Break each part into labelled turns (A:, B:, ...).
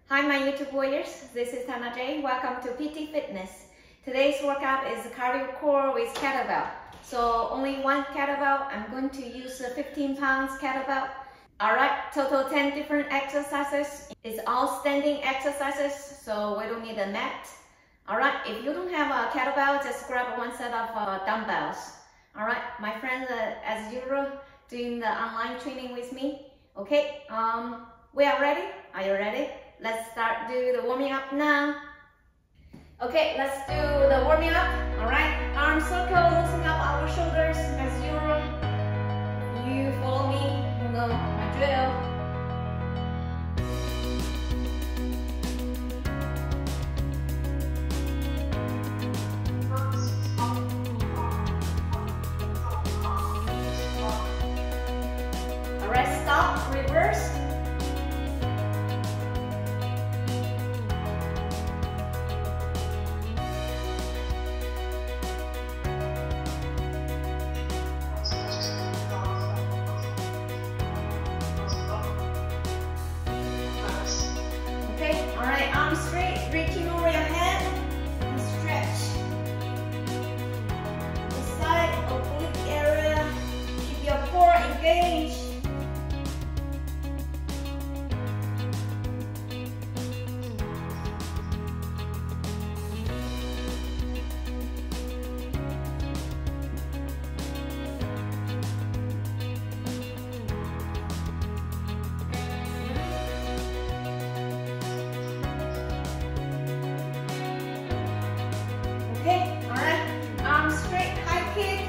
A: Hi my YouTube warriors, this is Tana J. Welcome to PT Fitness. Today's workout is cardio core with kettlebell. So only one kettlebell. I'm going to use a 15 pounds kettlebell. Alright, total 10 different exercises. It's all standing exercises, so we don't need a mat. Alright, if you don't have a kettlebell, just grab one set of dumbbells. Alright, my friends, as usual, doing the online training with me. Okay, we are ready. Are you ready? Let's start do the warming up now. Okay, let's do the warming up. Alright, arm circle, loosening up our shoulders as usual. You follow me, you know my drill. Alright, stop, reverse. Okay, alright, arms straight, reaching over your head and stretch. The side oblique area, keep your core engaged. Okay, alright, arms straight, high kick.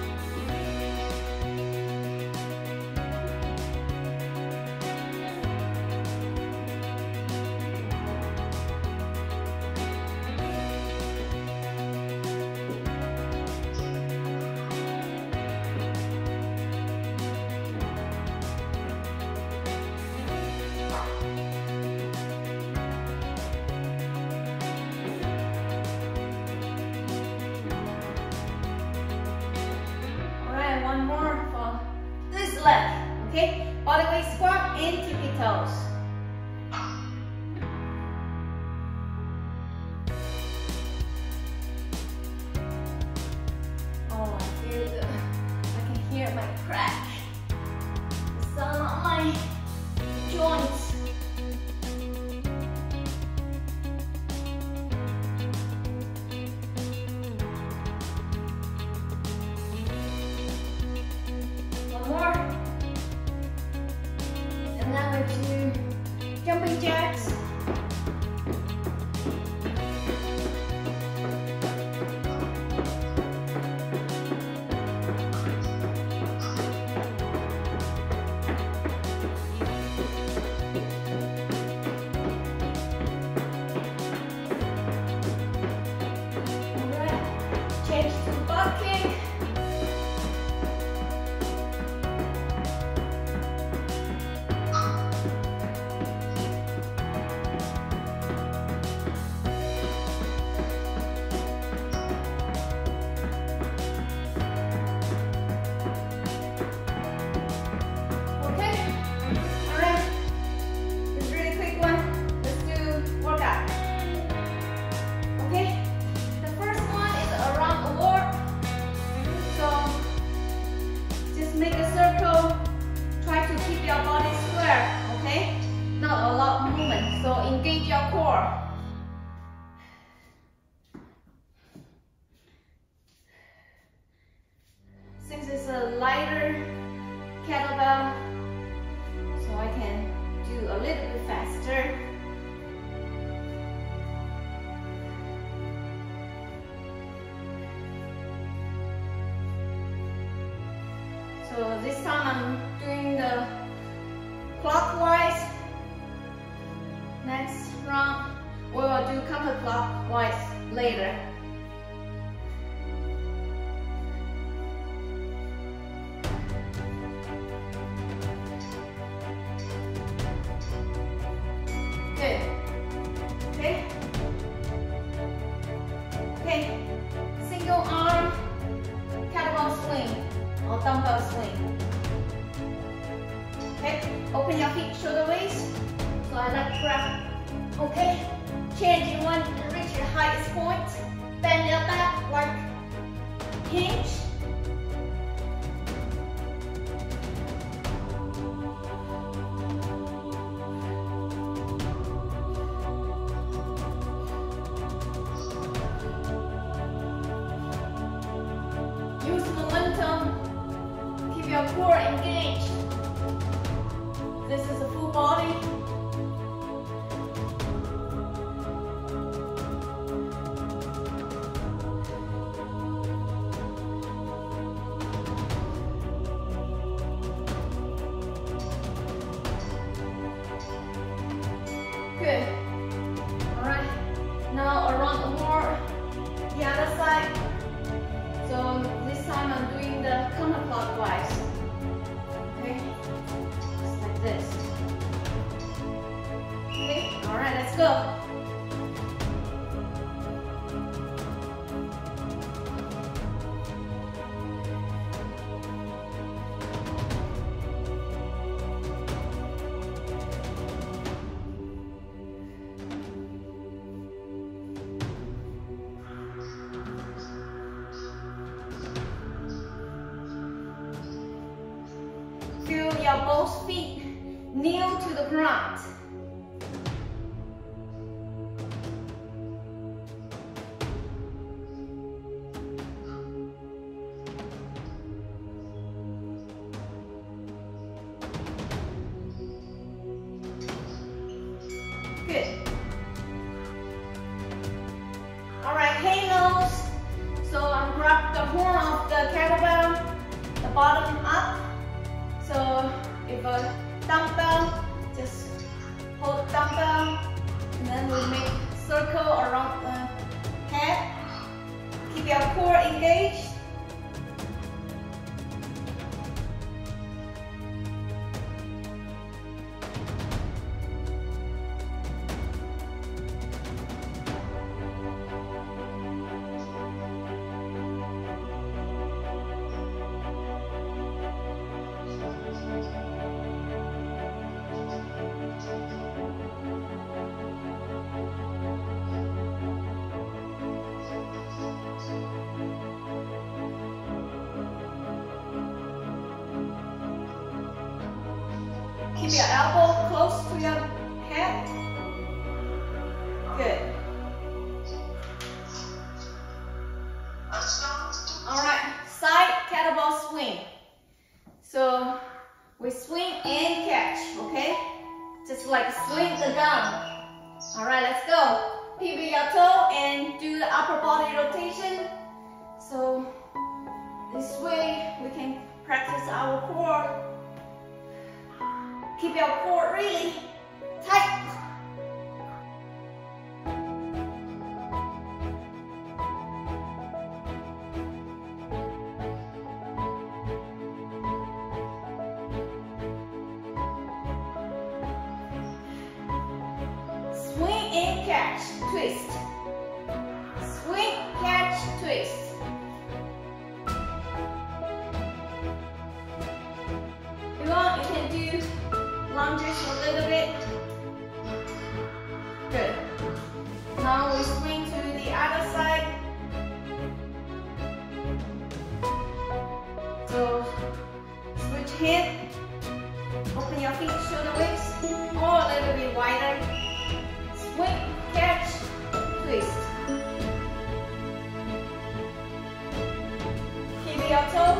A: One more for this leg, okay? Body weight squat and tippy toes. Oh, I feel good. I can hear my crack. The sound on my joints. More, and now we're to jumping jacks. Alright, change to butt kick. Make a circle, try to keep your body square, okay? Not a lot of movement, so engage your core. Since it's a lighter kettlebell, so I can do a little bit faster. So this time I'm doing the clockwise. Next round we will do counterclockwise later. Good. Okay. Okay. Single arm kettlebell swing or dumbbell swing. Okay, open your feet shoulder waist. So I like to grab Okay, change. You want to reach your highest point. Bend your back like hinge. Use momentum. Keep your core engaged. This is a full body. Good. Alright. Now around more the other side. So this time I'm doing the counterclockwise. Okay? Just like this. Okay? Alright, let's go. Feel your both feet kneel to the ground. Good. All right, halos. So I'm grab the horn of the kettlebell, the bottom up. So if a dumbbell, just hold dumbbell, and then we make circle around the head. Keep your core engaged. Keep your elbow close to your head. Good. Alright, side kettlebell swing. So we swing and catch, okay? Just like swing the gun. Alright, let's go. Pivot your toe and do the upper body rotation. So this way we can practice our core. Keep your core really tight. Swing and catch, twist. Swing, catch, twist. If you want, you can do lunges a little bit. Good. Now we swing to the other side. So switch hip. Open your feet, shoulder width, or a little bit wider. Swing, catch, twist. Keep your toe.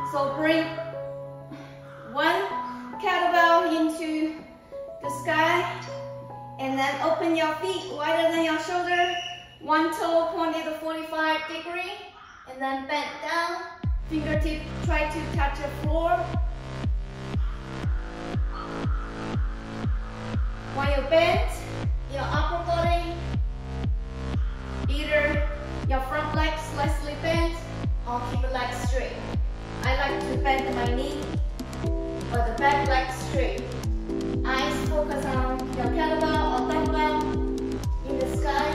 A: So bring one kettlebell into the sky and then open your feet wider than your shoulder. One toe pointed to 45 degrees and then bend down. Fingertip try to touch the floor. While you bend your upper body, either your front leg slightly bent or keep the leg straight. I like to bend my knee or the back leg straight. Eyes focus on your kettlebell or dumbbell in the sky.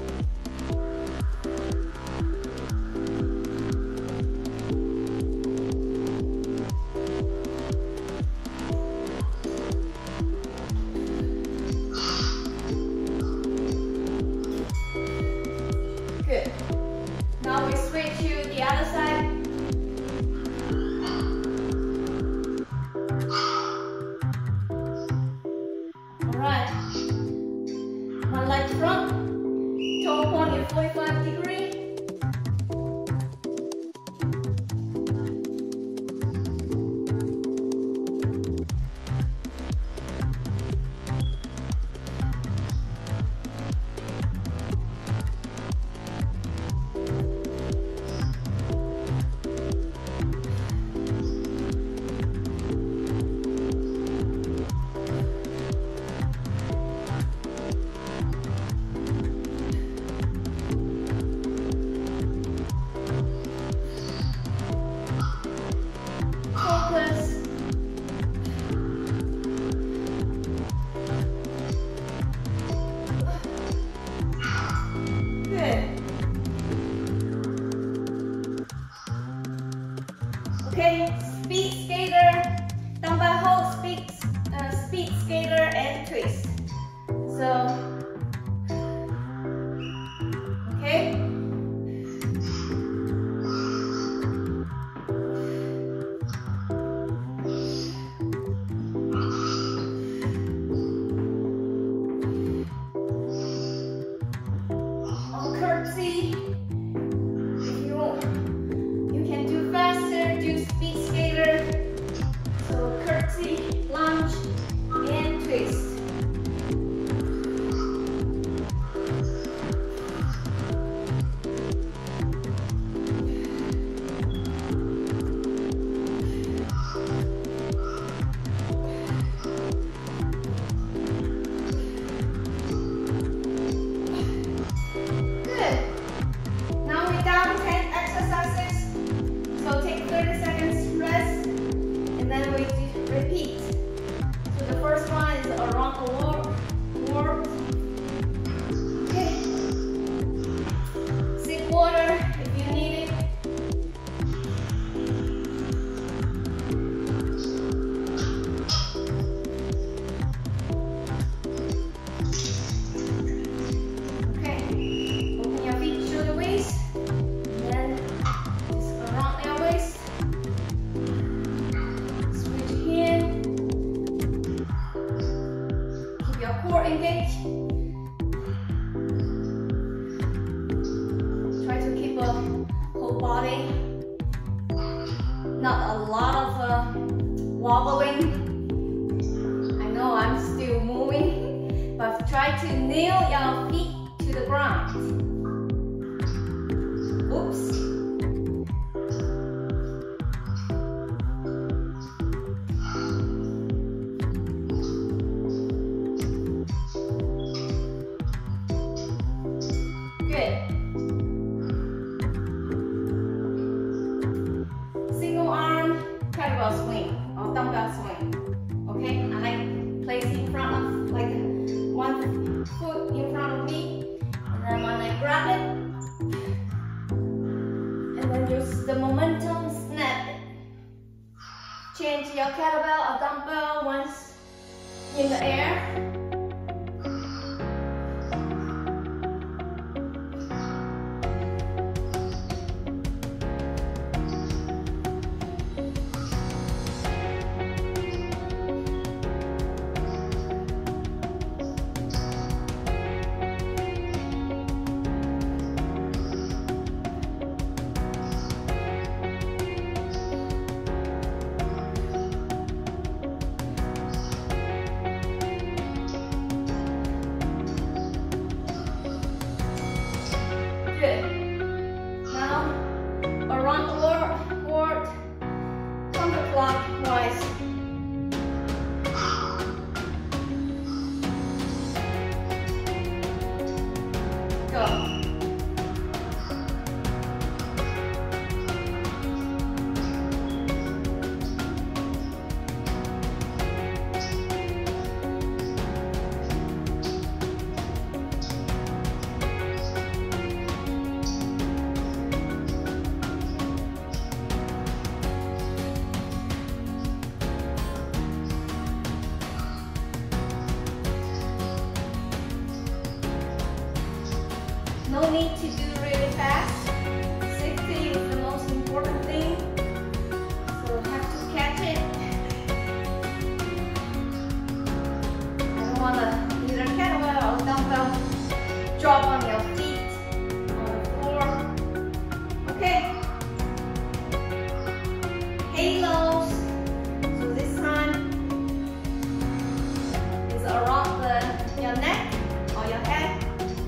A: Good. Now we switch to the other side. Alright. One leg front, toe point 45 degrees. Okay, speed skater, dumbbell hold, speed skater, and twist. So, okay. On curtsy. Speed skater, so curtsy, lunge, and twist. Good. Now we're down 10 exercises. So take 30 seconds rest, and then we repeat. So the first one is around the world. Okay. Sip water if you need it. Okay. Open your feet, shoulder waist. Then around your waist. Switch hand. Keep your core engaged. Try to keep a whole body. Not a lot of wobbling. I know I'm still moving, but try to nail your feet to the ground. Oops. Good. Single arm kettlebell swing or dumbbell swing. Okay, I like placing in front of, like one foot in front of me, and then when I grab it, and then use the momentum, snap it. Change your kettlebell or dumbbell once in the air. go. No need to do really fast. Safety is the most important thing. So you have to catch it. I don't want to either kettlebell or dumbbell drop on your feet on the floor. Okay. Halos. So this time is around your neck or your head.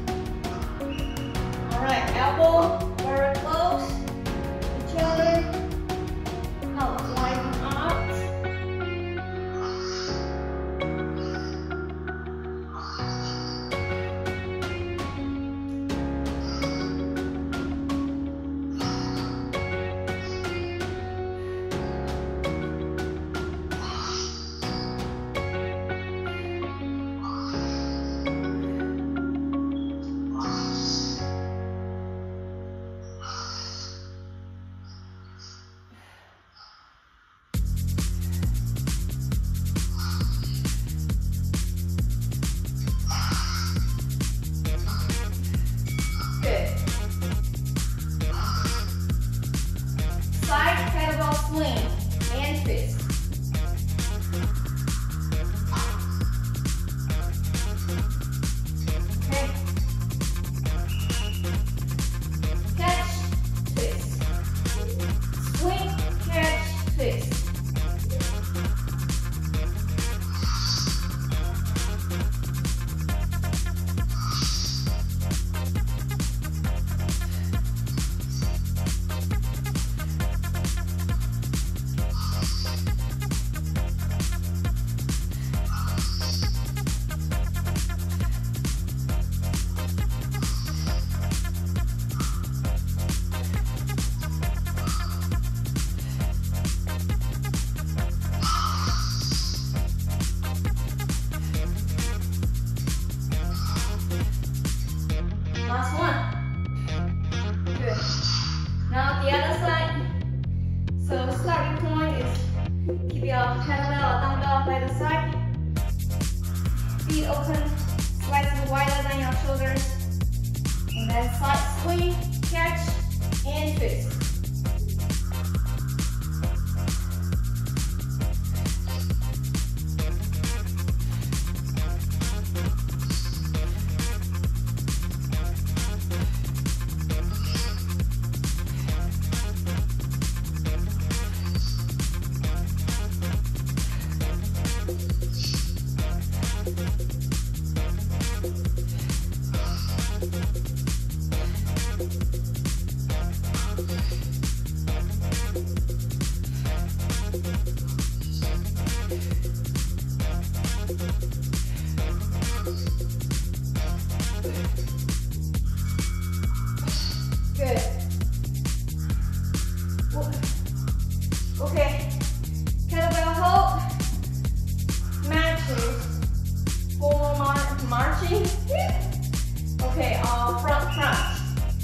A: Alright, elbow very close to each other. Now widen out. Side kettlebell swing and twist. Okay. Catch, twist. Swing, catch, twist. Last one. Good. Now the other side. So starting point is keep your kettlebell or dumbbell by the side. Feet open, slightly wider than your shoulders. And then side swing, catch, and twist. Good. Okay. Kettlebell hold. Matches. Forward marching. Okay, front crunch.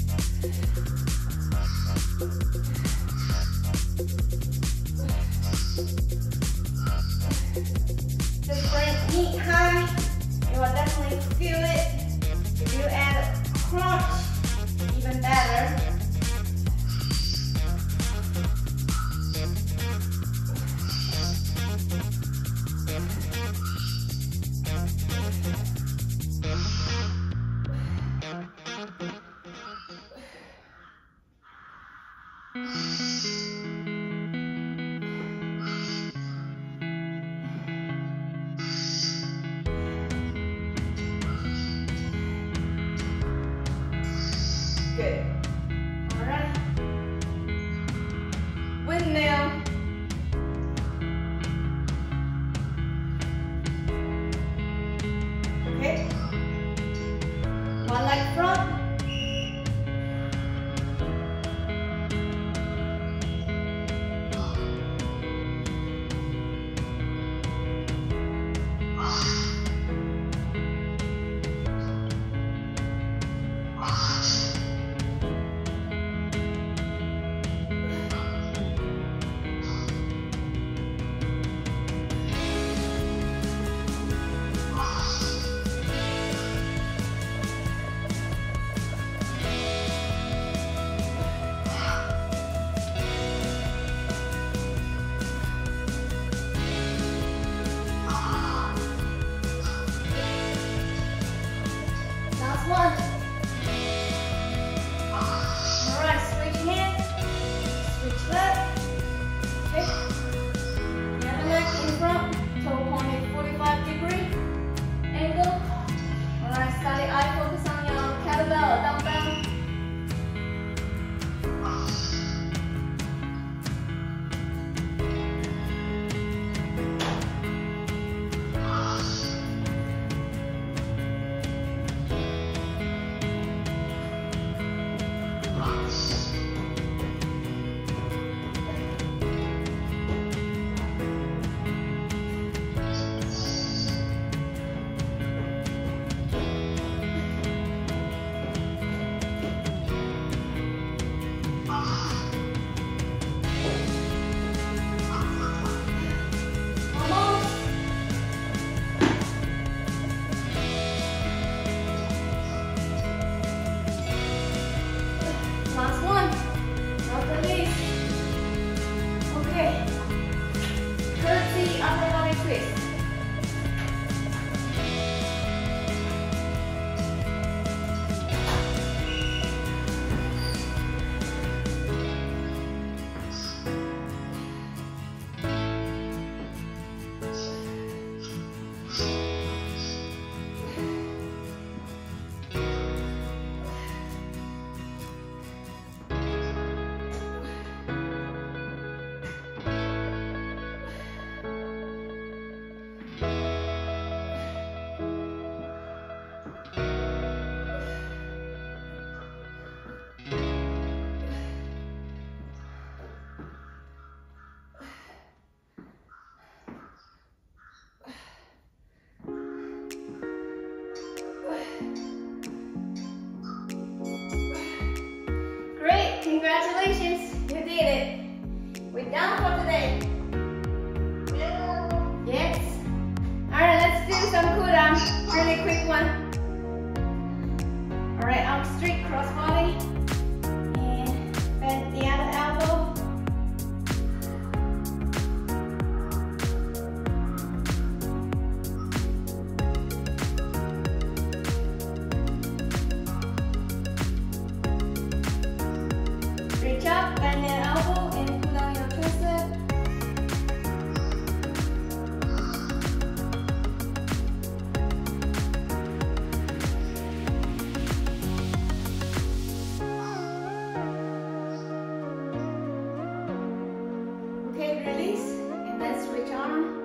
A: Just bring knee high. You will definitely feel it. If you add a crunch, even better. Good. All right. Windmill. Okay. One leg front, Last one. Alright, switch hands. Switch leg. Okay. The other leg in front. Toe pointed 45-degree angle. Alright, steady eye focus on your kettlebell or dumbbell. Congratulations, you did it. We're done for today. Yes. Alright, let's do some cool down. Really quick one. Alright, arm straight, cross body. And bend the other elbow. Reach up, bend your elbow, and pull down your tricep. Okay, release, and then switch arm.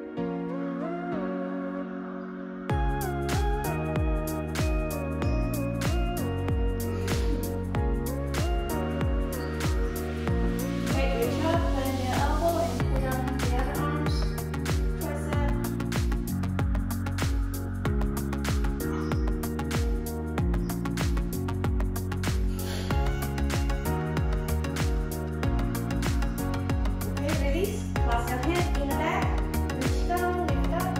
A: Cross your hand in the back, reach down, lift up.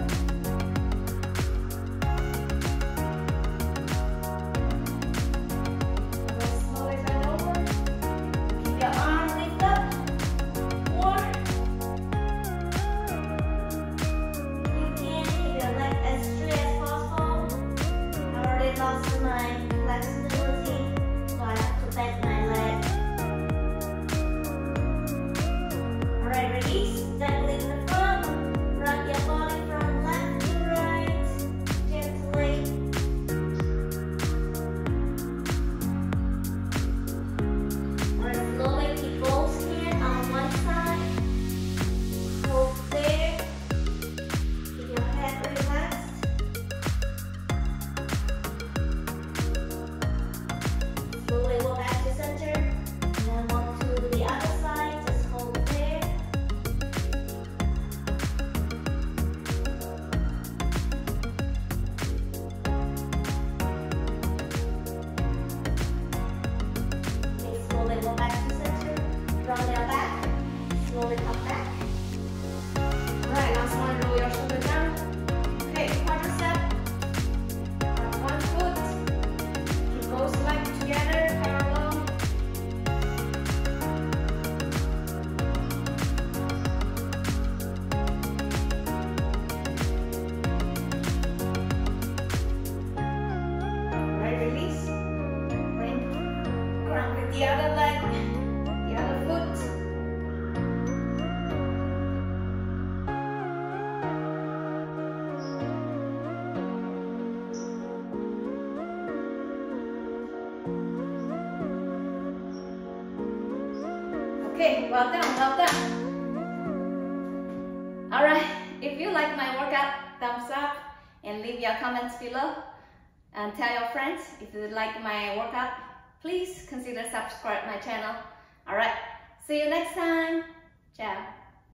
A: Then slowly bend over. Keep your arm lift up. 4. You can keep your leg as straight as possible. I already lost my flexibility, so I have to bend my leg. Alright, release. Gently in the front, rock your body from left to right, gently. Alright, slowly keep both hands on one side. Hold there. Keep your head relaxed. Slowly go back to center. Okay, well done, well done. Alright, if you like my workout, thumbs up and leave your comments below. And tell your friends if you like my workout. Please consider subscribe my channel. Alright, see you next time. Ciao.